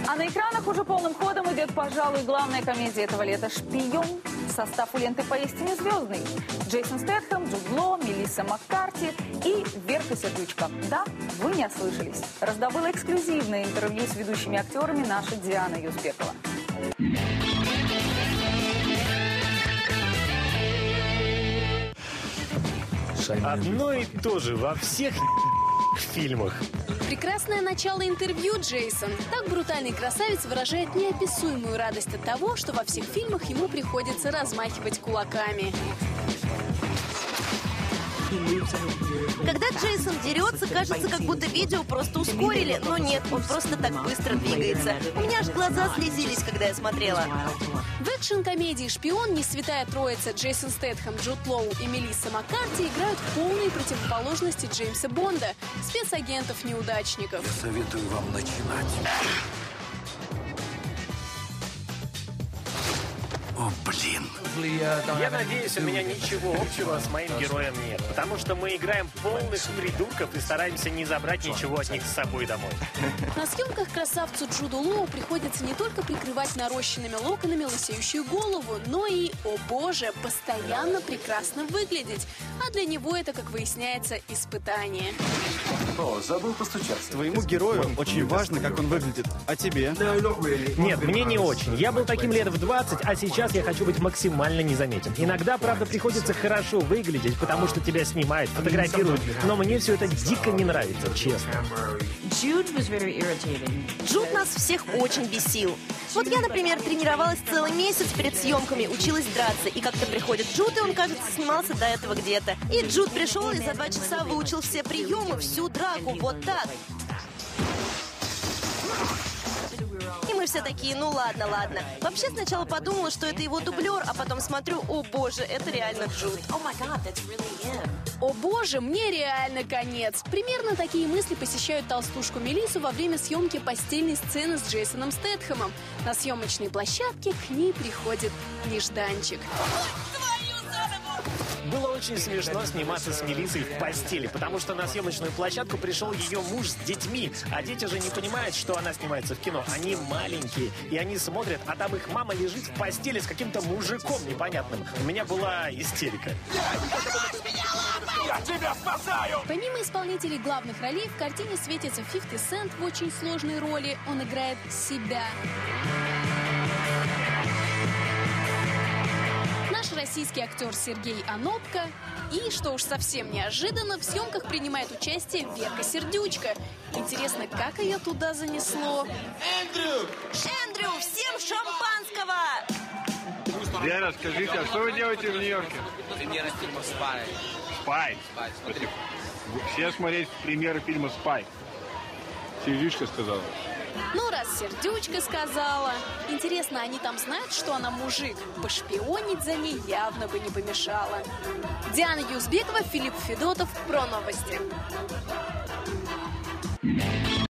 А на экранах уже полным ходом идет, пожалуй, главная комедия этого лета «Шпион». Состав у ленты поистине звездный. Джейсон Стэтхэм, Джуд Лоу, Мелисса Маккарти и Верка Сердючка. Да, вы не ослышались. Раздобыла эксклюзивное интервью с ведущими актерами наша Диана Юзбекова. Одно и то же во всех фильмах. Прекрасное начало интервью, Джейсон. Так брутальный красавец выражает неописуемую радость от того, что во всех фильмах ему приходится размахивать кулаками. Когда Джейсон дерется, кажется, как будто видео просто ускорили. Но нет, он просто так быстро двигается. У меня аж глаза слезились, когда я смотрела. В экшн-комедии «Шпион» не святая троица Джейсон Стэтхэм, Джуд Лоу и Мелисса Маккарти играют полные противоположности Джеймса Бонда, спецагентов-неудачников. Я советую вам начинать. О, блин. Я надеюсь, у меня ничего общего с моим героем нет, потому что мы играем полных придурков и стараемся не забрать ничего от них с собой домой. На съемках красавцу Джуду Лоу приходится не только прикрывать нарощенными локонами лысеющую голову, но и, о боже, постоянно прекрасно выглядеть. А для него это, как выясняется, испытание. О, забыл постучаться. Твоему герою очень важно, как он выглядит. А тебе? Нет, мне не очень. Я был таким лет в 20, а сейчас я хочу быть максимально незаметен. Иногда, правда, приходится хорошо выглядеть, потому что тебя снимают, фотографируют, но мне все это дико не нравится, честно. Джуд нас всех очень бесил. Вот я, например, тренировалась целый месяц перед съемками, училась драться, и как-то приходит Джуд, и он, кажется, снимался до этого где-то. И Джуд пришел и за 2 часа выучил все приемы, всю драку, вот так. И мы все такие, ну ладно, ладно. Вообще сначала подумала, что это его дублер, а потом смотрю, о боже, это реально Джуд. О боже, мне реально конец. Примерно такие мысли посещают толстушку Мелиссу во время съемки постельной сцены с Джейсоном Стэтхэмом. На съемочной площадке к ней приходит нежданчик. Было очень смешно сниматься с Мелиссой в постели, потому что на съемочную площадку пришел ее муж с детьми, а дети же не понимают, что она снимается в кино. Они маленькие, и они смотрят, а там их мама лежит в постели с каким-то мужиком непонятным. У меня была истерика. Я тебя спасаю! Помимо исполнителей главных ролей, в картине светится 50 Cent в очень сложной роли. Он играет себя. Наш российский актер Сергей Анопко. И, что уж совсем неожиданно, в съемках принимает участие Верка Сердючка. Интересно, как ее туда занесло? Эндрю, всем шампанского! Вера, скажите, а что вы делаете в Нью-Йорке? Премьера фильма «Спай». «Спай». Смотри. Все смотреть премьеры фильма «Спай». Сердючка сказала. Ну, раз Сердючка сказала. Интересно, они там знают, что она мужик? Пошпионить за ней явно бы не помешало. Диана Юзбекова, Филипп Федотов. Про новости.